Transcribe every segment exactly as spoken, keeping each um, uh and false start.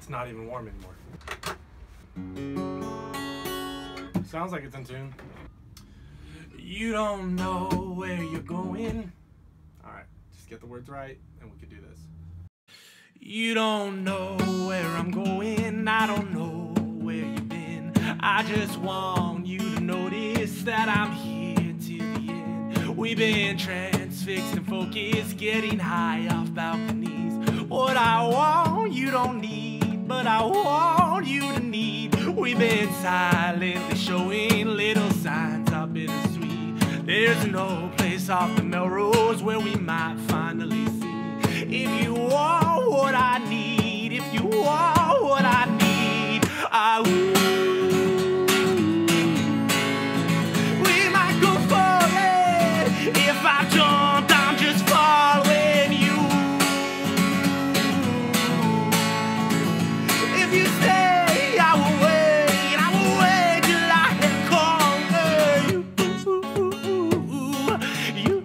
not even warm anymore. Sounds like it's in tune. You don't know where you're going. Alright, just get the words right and we can do this. You don't know where I'm going, I don't know where you've been. I just want you to notice that I'm here till the end. We've been transfixed and focused, getting high off balconies. What I want you don't need, but I want you to need. We've been silently showing little signs of bittersweet. There's no place off the Melrose where we might finally see. If you want what I need, if you want what I need, I will. We might go falling. If I jumped, I'm just following you. If you stay, I will wait. I will wait till I can conquer you. You.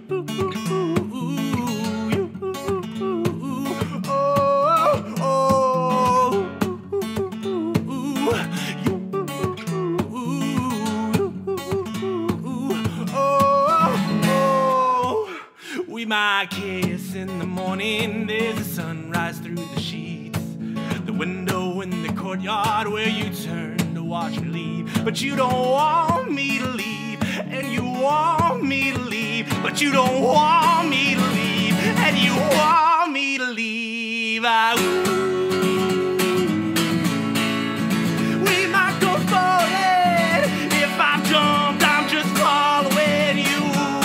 We might kiss in the morning, there's a sunrise through the sheets. The window in the courtyard where you turn to watch me leave. But you don't want me to leave, and you want me to leave. But you don't want me to leave, and you want me to leave. I We might go falling. If I jumped, I'm just following you.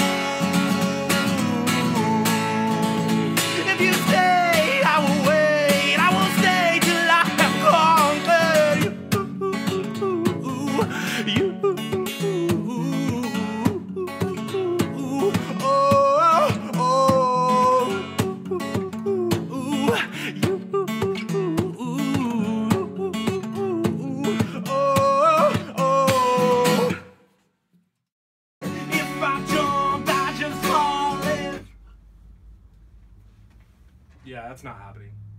You stay, I will wait. I will stay till I have conquered you. You. Oh, oh. You. Oh, oh. If I jumped, I just fall in. Yeah, that's not happening.